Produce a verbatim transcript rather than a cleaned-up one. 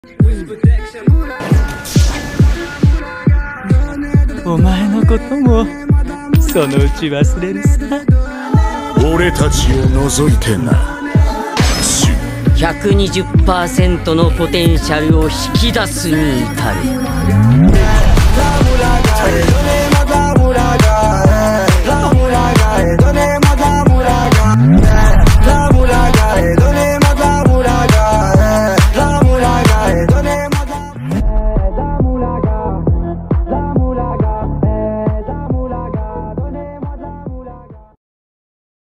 お前のこともそのうち忘れるさ。 俺たちを除いてな。 ひゃくにじゅっパーセント のポテンシャルを引き出すに至る。